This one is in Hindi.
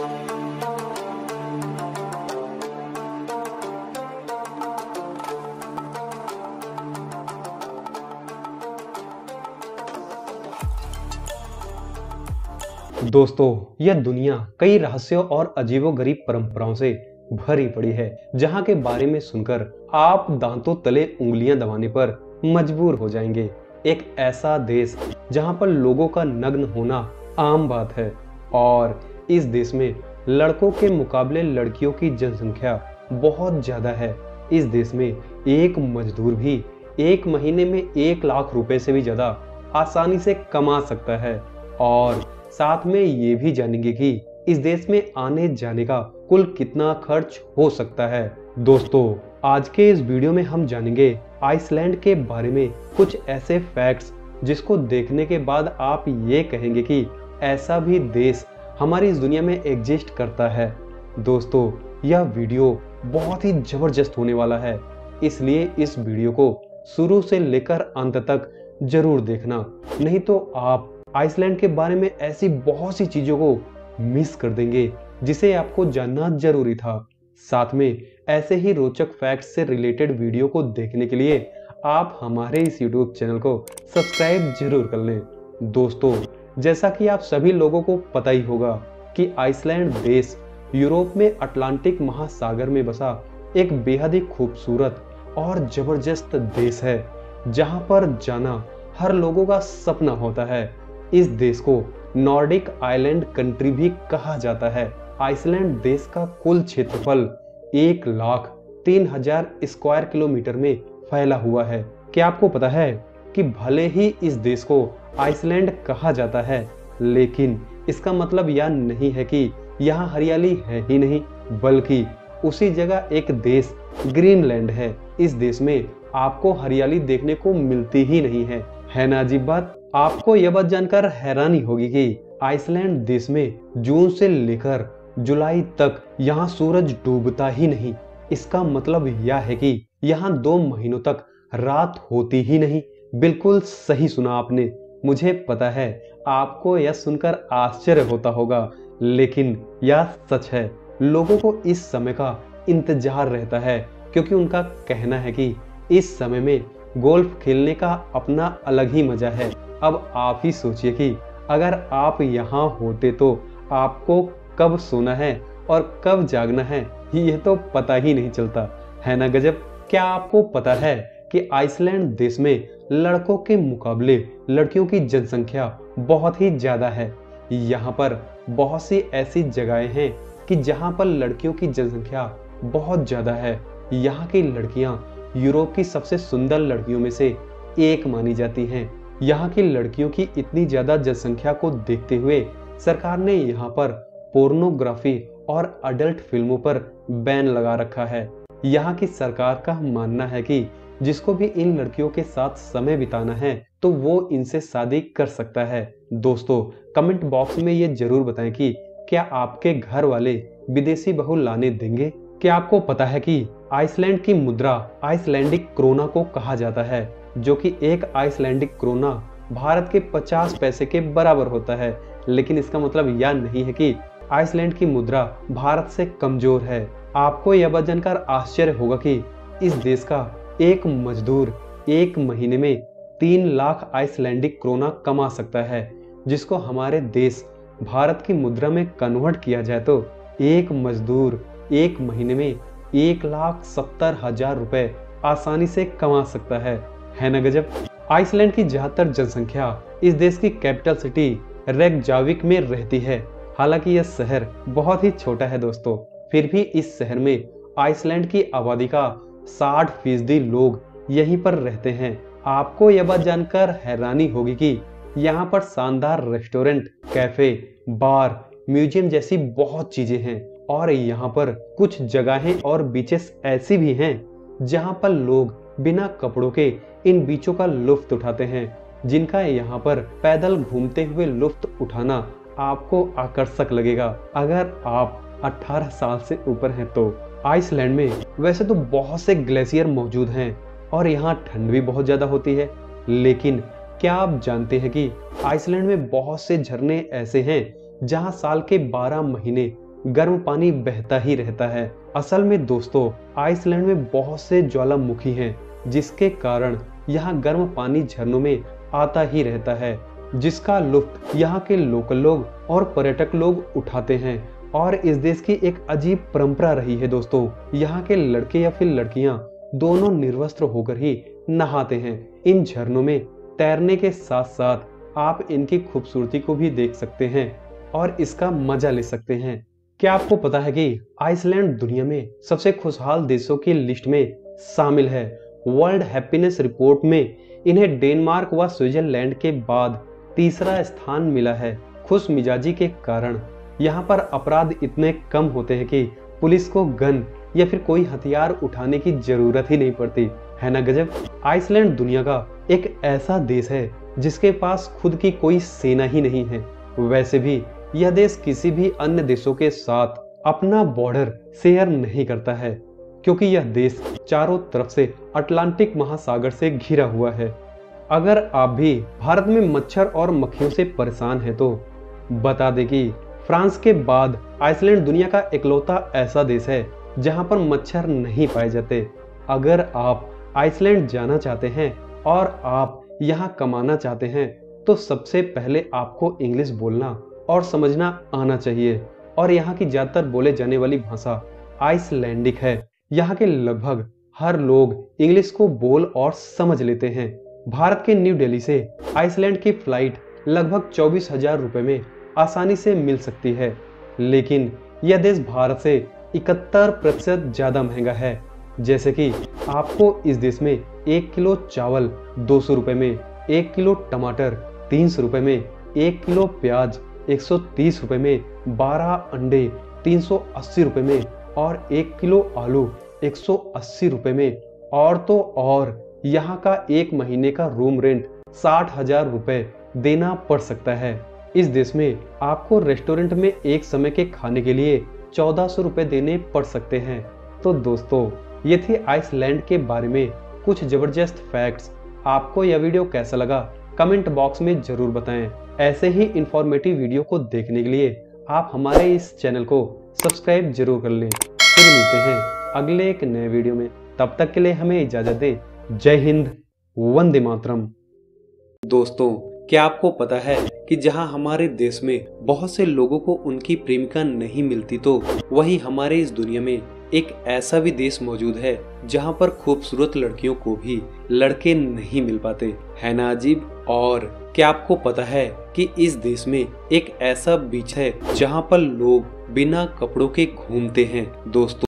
दोस्तों, यह दुनिया कई रहस्यों और अजीबोगरीब परंपराओं से भरी पड़ी है, जहां के बारे में सुनकर आप दांतों तले उंगलियां दबाने पर मजबूर हो जाएंगे। एक ऐसा देश जहां पर लोगों का नग्न होना आम बात है और इस देश में लड़कों के मुकाबले लड़कियों की जनसंख्या बहुत ज्यादा है। इस देश में एक मजदूर भी एक महीने में 1 लाख रुपए से भी ज्यादा आसानी से कमा सकता है और साथ में ये भी जानेंगे कि इस देश में आने जाने का कुल कितना खर्च हो सकता है। दोस्तों, आज के इस वीडियो में हम जानेंगे आइसलैंड के बारे में कुछ ऐसे फैक्ट्स जिसको देखने के बाद आप ये कहेंगे कि ऐसा भी देश हमारी इस दुनिया में एग्जिस्ट करता है। दोस्तों, यह वीडियो बहुत ही जबरदस्त होने वाला है, इसलिए इस वीडियो को शुरू से लेकर अंत तक जरूर देखना, नहीं तो आप आइसलैंड के बारे में ऐसी बहुत सी चीजों को मिस कर देंगे जिसे आपको जानना जरूरी था। साथ में ऐसे ही रोचक फैक्ट्स से रिलेटेड वीडियो को देखने के लिए आप हमारे इस YouTube चैनल को सब्सक्राइब जरूर कर लें। दोस्तों, जैसा कि आप सभी लोगों को पता ही होगा कि आइसलैंड देश यूरोप में अटलांटिक महासागर में बसा एक बेहद ही खूबसूरत और जबरदस्त देश है, जहां पर जाना हर लोगों का सपना होता है। इस देश को नॉर्डिक आइलैंड कंट्री भी कहा जाता है। आइसलैंड देश का कुल क्षेत्रफल 1,03,000 स्क्वायर किलोमीटर में फैला हुआ है। क्या आपको पता है कि भले ही इस देश को आइसलैंड कहा जाता है, लेकिन इसका मतलब यह नहीं है कि यहाँ हरियाली है ही नहीं, बल्कि उसी जगह एक देश ग्रीनलैंड है। इस देश में आपको हरियाली देखने को मिलती ही नहीं है ना अजीब बात। आपको यह बात जानकर हैरानी होगी कि आइसलैंड देश में जून से लेकर जुलाई तक यहाँ सूरज डूबता ही नहीं। इसका मतलब यह है कि यहाँ 2 महीनों तक रात होती ही नहीं। बिल्कुल सही सुना आपने। मुझे पता है आपको यह सुनकर आश्चर्य होता होगा, लेकिन यह सच है। लोगों को इस समय का इंतजार रहता है, क्योंकि उनका कहना है कि इस समय में गोल्फ खेलने का अपना अलग ही मजा है। अब आप ही सोचिए कि अगर आप यहाँ होते तो आपको कब सोना है और कब जागना है ये तो पता ही नहीं चलता, है ना गजब। क्या आपको पता है कि आइसलैंड देश में लड़कों के मुकाबले लड़कियों की जनसंख्या बहुत ही ज्यादा है। यहाँ पर बहुत सी ऐसी जगहें हैं कि जहाँ पर लड़कियों की जनसंख्या बहुत ज्यादा है। यहाँ की लड़कियाँ यूरोप की सबसे सुंदर लड़कियों में से एक मानी जाती हैं। यहाँ की लड़कियों की इतनी ज्यादा जनसंख्या को देखते हुए सरकार ने यहाँ पर पोर्नोग्राफी और अडल्ट फिल्मों पर बैन लगा रखा है। यहाँ की सरकार का मानना है कि जिसको भी इन लड़कियों के साथ समय बिताना है तो वो इनसे शादी कर सकता है। दोस्तों, कमेंट बॉक्स में ये जरूर बताएं कि क्या आपके घर वाले विदेशी बहू लाने देंगे। क्या आपको पता है कि आइसलैंड की मुद्रा आइसलैंडिक क्रोना को कहा जाता है, जो कि एक आइसलैंडिक क्रोना भारत के 50 पैसे के बराबर होता है। लेकिन इसका मतलब यह नहीं है कि आइसलैंड की मुद्रा भारत से कमजोर है। आपको यह बात जानकर आश्चर्य होगा कि इस देश का एक मजदूर एक महीने में 3 लाख आइसलैंडिक क्रोना कमा सकता है, जिसको हमारे देश भारत की मुद्रा में कन्वर्ट किया जाए तो एक मजदूर एक महीने में 1,70,000 रुपए आसानी से कमा सकता है ना गजब। आइसलैंड की ज्यादातर जनसंख्या इस देश की कैपिटल सिटी रेकजाविक में रहती है। हालांकि यह शहर बहुत ही छोटा है दोस्तों, फिर भी इस शहर में आइसलैंड की आबादी का 60% लोग यहीं पर रहते हैं। आपको यह बात जानकर हैरानी होगी कि यहाँ पर शानदार रेस्टोरेंट, कैफे, बार, म्यूजियम जैसी बहुत चीजें हैं और यहाँ पर कुछ जगहें और बीचेस ऐसी भी हैं जहाँ पर लोग बिना कपड़ों के इन बीचों का लुत्फ उठाते हैं, जिनका यहाँ पर पैदल घूमते हुए लुत्फ उठाना आपको आकर्षक लगेगा अगर आप 18 साल से ऊपर हैं तो। आइसलैंड में वैसे तो बहुत से ग्लेशियर मौजूद हैं और यहाँ ठंड भी बहुत ज्यादा होती है, लेकिन क्या आप जानते हैं कि आइसलैंड में बहुत से झरने ऐसे हैं जहाँ साल के 12 महीने गर्म पानी बहता ही रहता है। असल में दोस्तों, आइसलैंड में बहुत से ज्वालामुखी हैं, जिसके कारण यहाँ गर्म पानी झरनों में आता ही रहता है, जिसका लुत्फ यहाँ के लोकल लोग और पर्यटक लोग उठाते हैं। और इस देश की एक अजीब परंपरा रही है दोस्तों, यहाँ के लड़के या फिर लड़कियां दोनों निर्वस्त्र होकर ही नहाते हैं। इन झरनों में तैरने के साथ साथ आप इनकी खूबसूरती को भी देख सकते हैं और इसका मजा ले सकते हैं। क्या आपको पता है कि आइसलैंड दुनिया में सबसे खुशहाल देशों की लिस्ट में शामिल है। वर्ल्ड हैप्पीनेस रिपोर्ट में इन्हें डेनमार्क व स्विट्जरलैंड के बाद तीसरा स्थान मिला है। खुश मिजाजी के कारण यहाँ पर अपराध इतने कम होते हैं कि पुलिस को गन या फिर कोई हथियार उठाने की जरूरत ही नहीं पड़ती, है ना गजब। आइसलैंड दुनिया का एक ऐसा देश है जिसके पास खुद की कोई सेना ही नहीं है। वैसे भी यह देश किसी भी अन्य देशों के साथ अपना बॉर्डर शेयर नहीं करता है, क्योंकि यह देश चारों तरफ से अटलांटिक महासागर से घिरा हुआ है। अगर आप भी भारत में मच्छर और मक्खियों से परेशान हैं तो बता दें कि फ्रांस के बाद आइसलैंड दुनिया का इकलौता ऐसा देश है जहां पर मच्छर नहीं पाए जाते। अगर आप आइसलैंड जाना चाहते हैं और आप यहां कमाना चाहते हैं तो सबसे पहले आपको इंग्लिश बोलना और समझना आना चाहिए। और यहाँ की ज्यादातर बोले जाने वाली भाषा आइसलैंडिक है। यहाँ के लगभग हर लोग इंग्लिश को बोल और समझ लेते हैं। भारत के न्यू दिल्ली से आइसलैंड की फ्लाइट लगभग 24,000 रुपए में आसानी से मिल सकती है, लेकिन यह देश भारत से 71% ज्यादा महंगा है। जैसे कि आपको इस देश में 1 किलो चावल 200 रुपए में, 1 किलो टमाटर 300 रुपए में, 1 किलो प्याज 130 रुपए में, 12 अंडे 380 रुपए में और 1 किलो आलू 180 रुपए में, और तो और यहाँ का 1 महीने का रूम रेंट 60,000 रुपए देना पड़ सकता है। इस देश में आपको रेस्टोरेंट में एक समय के खाने के लिए 1400 रुपए देने पड़ सकते हैं। तो दोस्तों, ये थी आइसलैंड के बारे में कुछ जबरदस्त फैक्ट्स। आपको यह वीडियो कैसा लगा कमेंट बॉक्स में जरूर बताएं। ऐसे ही इंफॉर्मेटिव वीडियो को देखने के लिए आप हमारे इस चैनल को सब्सक्राइब जरूर कर लें। फिर मिलते हैं अगले एक नए वीडियो में, तब तक के लिए हमें इजाजत दें। जय हिंद, वंदे मातरम। दोस्तों, क्या आपको पता है कि जहां हमारे देश में बहुत से लोगों को उनकी प्रेमिका नहीं मिलती, तो वहीं हमारे इस दुनिया में एक ऐसा भी देश मौजूद है जहां पर खूबसूरत लड़कियों को भी लड़के नहीं मिल पाते, है ना अजीब। और क्या आपको पता है कि इस देश में एक ऐसा बीच है जहां पर लोग बिना कपड़ों के घूमते हैं। दोस्तों